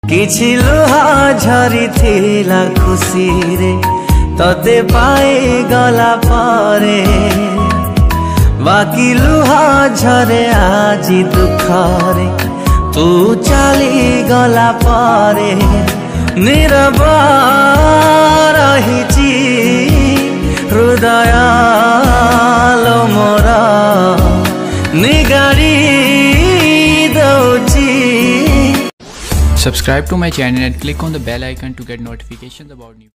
किछि लुहा झरी थिला खुशी रे तते पाए गला पारे बाकी लुहा झरे आजी दुखरे तू चली गला पारे नीरव रहिची हृदय मोरा निगाड़ी दौची। Subscribe to my channel and click on the bell icon to get notifications about new